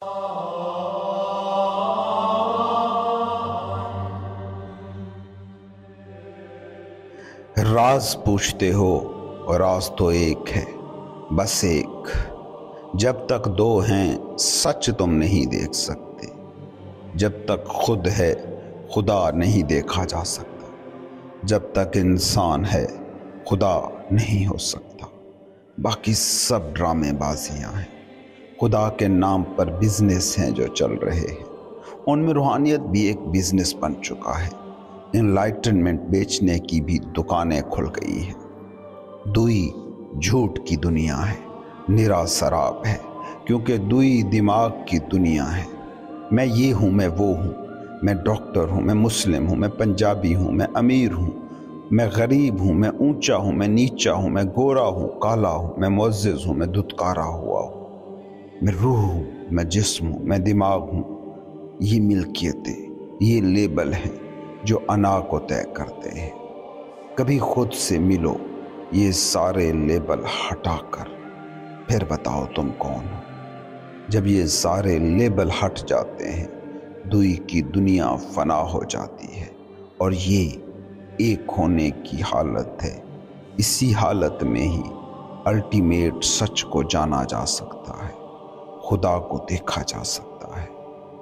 راز پوچھتے ہو اور راز تو ایک ہے، بس ایک۔ جب تک دو ہیں سچ تم نہیں دیکھ سکتے، جب تک خود ہے خدا نہیں دیکھا جا سکتا، جب تک انسان ہے خدا نہیں ہو سکتا۔ باقی سب ڈرامے بازیاں ہیں، خدا کے نام پر بزنس ہیں جو چل رہے ہیں۔ ان میں روحانیت بھی ایک بزنس بن چکا ہے، انلائٹنمنٹ بیچنے کی بھی دکانیں کھل گئی ہیں۔ دوئی جھوٹ کی دنیا ہے، نرا سراب ہے، کیونکہ دوئی دماغ کی دنیا ہے۔ میں یہ ہوں، میں وہ ہوں، میں ڈاکٹر ہوں، میں مسلم ہوں، میں پنجابی ہوں، میں امیر ہوں، میں غریب ہوں، میں اونچا ہوں، میں نیچا ہوں، میں گورا ہوں، کالا ہوں، میں معزز ہوں، میں دھتکارا ہوا ہوں، میں روح ہوں، میں جسم ہوں، میں دماغ ہوں۔ یہ ملکیتیں، یہ لیبل ہیں جو انا کو طے کرتے ہیں۔ کبھی خود سے ملو، یہ سارے لیبل ہٹا کر، پھر بتاؤ تم کون ہو۔ جب یہ سارے لیبل ہٹ جاتے ہیں، دوئی کی دنیا فنا ہو جاتی ہے، اور یہ ایک ہونے کی حالت ہے۔ اسی حالت میں ہی الٹیمیٹ سچ کو جانا جا سکتا ہے، خدا کو دیکھا جا سکتا ہے۔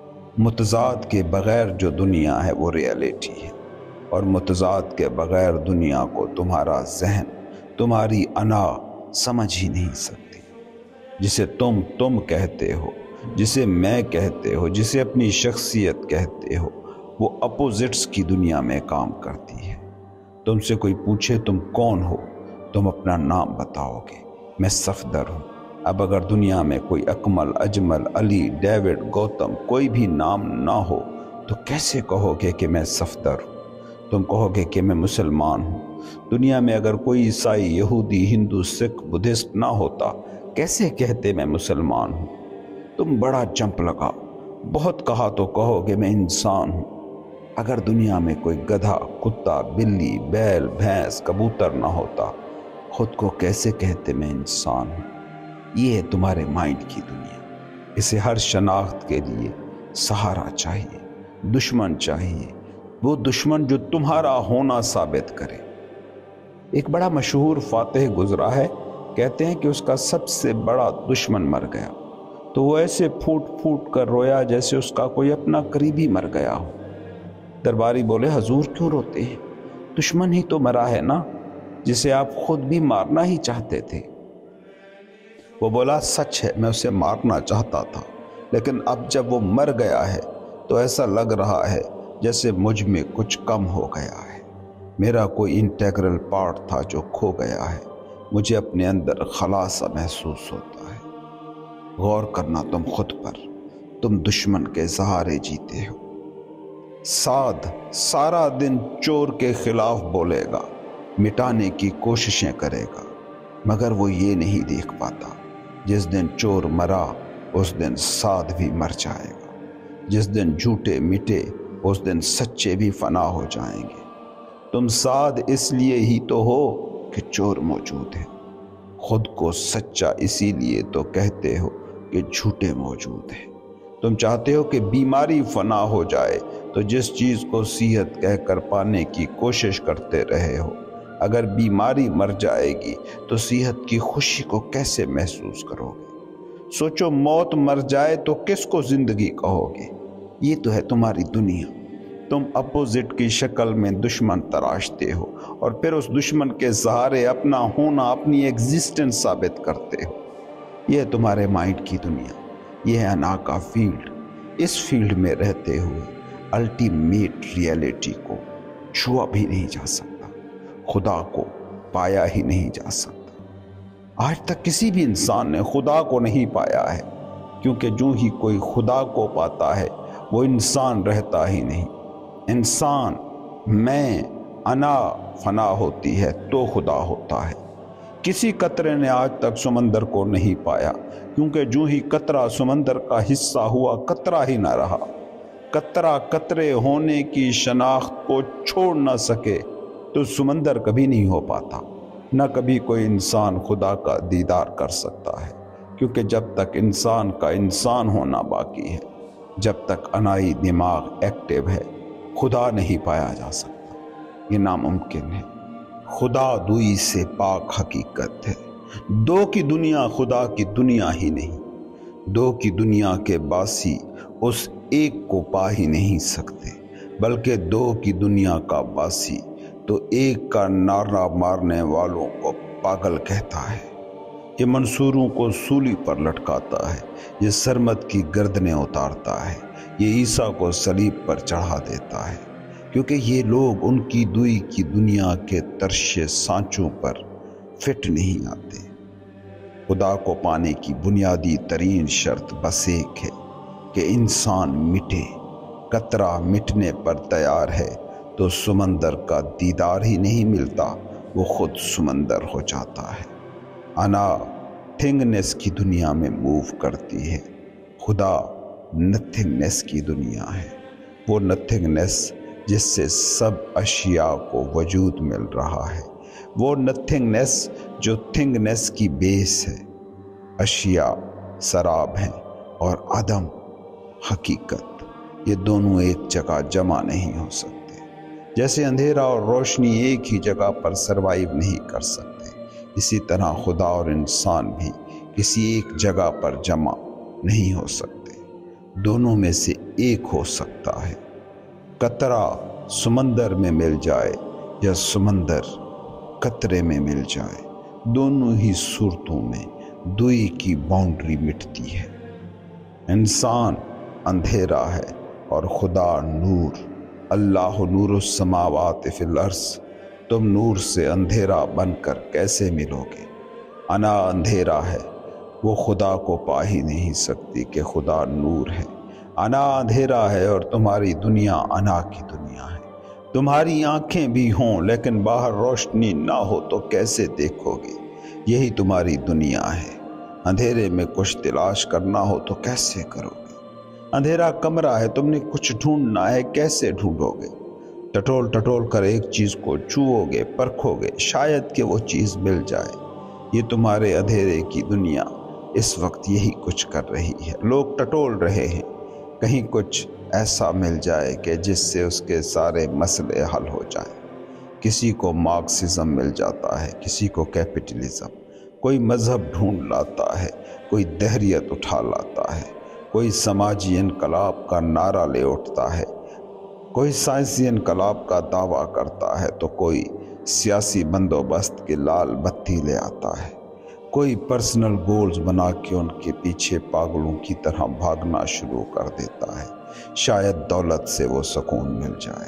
متضاد کے بغیر جو دنیا ہے وہ ریئلٹی ہے، اور متضاد کے بغیر دنیا کو تمہارا ذہن، تمہاری انا سمجھ ہی نہیں سکتی۔ جسے تم کہتے ہو، جسے میں کہتے ہو، جسے اپنی شخصیت کہتے ہو، وہ اپوزٹس کی دنیا میں کام کرتی ہے۔ تم سے کوئی پوچھے تم کون ہو، تم اپنا نام بتاؤ گے، میں صفدر ہوں۔ اب اگر دنیا میں کوئی اکمل، اجمل، علی، ڈیوڈ، گوتم، کوئی بھی نام نہ ہو تو کیسے کہو گے کہ میں صفدر ہوں؟ تم کہو گے کہ میں مسلمان ہوں۔ دنیا میں اگر کوئی عیسائی، یہودی، ہندو، سکھ، بدھسٹ نہ ہوتا، کیسے کہتے میں مسلمان ہوں؟ تم بڑا جمپ لگا، بہت کہا تو کہو گے میں انسان ہوں۔ اگر دنیا میں کوئی گدھا، کتا، بلی، بیل، بھینس، کبوتر نہ ہوتا، خود کو کیسے کہتے میں انسان ہوں؟ یہ ہے تمہارے مائنڈ کی دنیا۔ اسے ہر شناخت کے لیے سہارا چاہیے، دشمن چاہیے، وہ دشمن جو تمہارا ہونا ثابت کرے۔ ایک بڑا مشہور فاتح گزرا ہے، کہتے ہیں کہ اس کا سب سے بڑا دشمن مر گیا تو وہ ایسے پھوٹ پھوٹ کر رویا جیسے اس کا کوئی اپنا قریبی مر گیا ہو۔ درباری بولے، حضور کیوں روتے ہیں؟ دشمن ہی تو مرا ہے نا، جسے آپ خود بھی مارنا ہی چاہتے تھے۔ وہ بولا، سچ ہے، میں اسے مارنا چاہتا تھا، لیکن اب جب وہ مر گیا ہے تو ایسا لگ رہا ہے جیسے مجھ میں کچھ کم ہو گیا ہے۔ میرا کوئی انٹیگرل پارٹ تھا جو کھو گیا ہے، مجھے اپنے اندر خلا سا محسوس ہوتا ہے۔ غور کرنا تم خود پر، تم دشمن کے سہارے جیتے ہو۔ سعد سارا دن چور کے خلاف بولے گا، مٹانے کی کوششیں کرے گا، مگر وہ یہ نہیں دیکھ پاتا جس دن چور مرا اس دن سعد بھی مر جائے گا، جس دن جھوٹے مٹے اس دن سچے بھی فنا ہو جائیں گے۔ تم سعد اس لیے ہی تو ہو کہ چور موجود ہے، خود کو سچا اسی لیے تو کہتے ہو کہ جھوٹے موجود ہیں۔ تم چاہتے ہو کہ بیماری فنا ہو جائے تو جس چیز کو صحت کہہ کر پانے کی کوشش کرتے رہے ہو، اگر بیماری مر جائے گی تو صحت کی خوشی کو کیسے محسوس کرو گے؟ سوچو، موت مر جائے تو کس کو زندگی کہو گے؟ یہ تو ہے تمہاری دنیا۔ تم اپوزٹ کی شکل میں دشمن تراشتے ہو اور پھر اس دشمن کے سہارے اپنا ہونا، اپنی ایگزسٹنس ثابت کرتے ہو۔ یہ ہے تمہارے مائنڈ کی دنیا، یہ ہے انا کا فیلڈ۔ اس فیلڈ میں رہتے ہوئے الٹیمیٹ ریئلٹی کو چھوا بھی نہیں جا سکتا، خدا کو پایا ہی نہیں جا سکتا۔ آج تک کسی بھی انسان نے خدا کو نہیں پایا ہے، کیونکہ جو ہی کوئی خدا کو پاتا ہے وہ انسان رہتا ہی نہیں۔ انسان، میں، انا فنا ہوتی ہے تو خدا ہوتا ہے۔ کسی قطرے نے آج تک سمندر کو نہیں پایا، کیونکہ جو ہی قطرہ سمندر کا حصہ ہوا، قطرہ ہی نہ رہا۔ قطرہ قطرے ہونے کی شناخت کو چھوڑ نہ سکے تو سمندر کبھی نہیں ہو پاتا۔ نہ کبھی کوئی انسان خدا کا دیدار کر سکتا ہے، کیونکہ جب تک انسان کا انسان ہونا باقی ہے، جب تک انائی دماغ ایکٹیو ہے، خدا نہیں پایا جا سکتا، یہ ناممکن ہے۔ خدا دوئی سے پاک حقیقت ہے۔ دو کی دنیا خدا کی دنیا ہی نہیں، دو کی دنیا کے باسی اس ایک کو پا ہی نہیں سکتے، بلکہ دو کی دنیا کا باسی تو ایک کا نعرہ مارنے والوں کو پاگل کہتا ہے۔ یہ منصوروں کو سولی پر لٹکاتا ہے، یہ سرمد کی گردنیں اتارتا ہے، یہ عیسیٰ کو صلیب پر چڑھا دیتا ہے، کیونکہ یہ لوگ ان کی دوئی کی دنیا کے ترش سانچوں پر فٹ نہیں آتے۔ خدا کو پانے کی بنیادی ترین شرط بس ایک ہے کہ انسان مٹے۔ قطرہ مٹنے پر تیار ہے تو سمندر کا دیدار ہی نہیں ملتا، وہ خود سمندر ہو جاتا ہے۔ انا تھنگنس کی دنیا میں موو کرتی ہے، خدا نتھنگنس کی دنیا ہے، وہ نتھنگنس جس سے سب اشیاء کو وجود مل رہا ہے، وہ نتھنگنس جو تھنگنس کی بیس ہے۔ اشیاء سراب ہیں اور عدم حقیقت، یہ دونوں ایک جگہ جمع نہیں ہو سکتے۔ جیسے اندھیرا اور روشنی ایک ہی جگہ پر سروائیو نہیں کر سکتے، اسی طرح خدا اور انسان بھی کسی ایک جگہ پر جمع نہیں ہو سکتے، دونوں میں سے ایک ہو سکتا ہے۔ قطرہ سمندر میں مل جائے یا سمندر قطرے میں مل جائے، دونوں ہی صورتوں میں دوئی کی باؤنڈری مٹتی ہے۔ انسان اندھیرا ہے اور خدا نور۔ اللہ نور السماوات فی الارض، تم نور سے اندھیرا بن کر کیسے ملو گے؟ انا اندھیرا ہے، وہ خدا کو پا ہی نہیں سکتی کہ خدا نور ہے۔ انا اندھیرا ہے اور تمہاری دنیا انا کی دنیا ہے۔ تمہاری آنکھیں بھی ہوں لیکن باہر روشنی نہ ہو تو کیسے دیکھو گے؟ یہی تمہاری دنیا ہے۔ اندھیرے میں کچھ تلاش کرنا ہو تو کیسے کرو گے؟ اندھیرا کمرہ ہے، تم نے کچھ ڈھونڈنا ہے، کیسے ڈھونڈو گے؟ ٹٹول ٹٹول کر ایک چیز کو چھوؤ گے، پرکھو گے، شاید کہ وہ چیز مل جائے۔ یہ تمہارے اندھیرے کی دنیا اس وقت یہی کچھ کر رہی ہے۔ لوگ ٹٹول رہے ہیں، کہیں کچھ ایسا مل جائے کہ جس سے اس کے سارے مسئلے حل ہو جائیں۔ کسی کو مارکسزم مل جاتا ہے، کسی کو کیپٹلزم، کوئی مذہب ڈھونڈ لاتا ہے، کوئی دہریت اٹھا لاتا ہے، کوئی سماجی انقلاب کا نعرہ لے اٹھتا ہے، کوئی سائنسی انقلاب کا دعویٰ کرتا ہے تو کوئی سیاسی بندوبست کی لال بتی لے آتا ہے، کوئی پرسنل گولز بنا کے ان کے پیچھے پاگلوں کی طرح بھاگنا شروع کر دیتا ہے۔ شاید دولت سے وہ سکون مل جائے،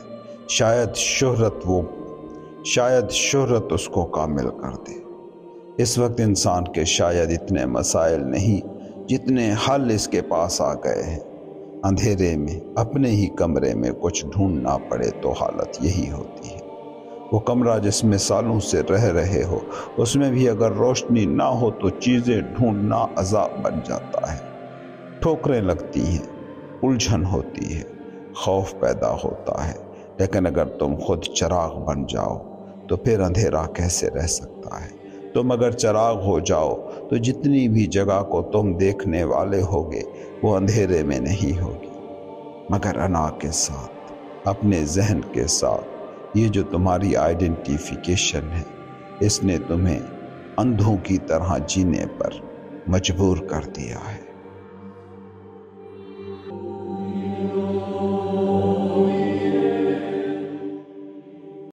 شاید شہرت اس کو کامل کر دے۔ اس وقت انسان کے شاید اتنے مسائل نہیں جتنے حل اس کے پاس آ گئے ہیں۔ اندھیرے میں اپنے ہی کمرے میں کچھ ڈھونڈنا پڑے تو حالت یہی ہوتی ہے۔ وہ کمرہ جس میں سالوں سے رہ رہے ہو، اس میں بھی اگر روشنی نہ ہو تو چیزیں ڈھونڈنا عذاب بن جاتا ہے۔ ٹھوکریں لگتی ہیں، الجھن ہوتی ہے، خوف پیدا ہوتا ہے، لیکن اگر تم خود چراغ بن جاؤ تو پھر اندھیرا کیسے رہ سکتا ہے؟ تم اگر چراغ ہو جاؤ تو جتنی بھی جگہ کو تم دیکھنے والے ہوگے وہ اندھیرے میں نہیں ہوگی، مگر انا کے ساتھ، اپنے ذہن کے ساتھ۔ یہ جو تمہاری آئیڈینٹیفیکیشن ہے، اس نے تمہیں اندھوں کی طرح جینے پر مجبور کر دیا ہے۔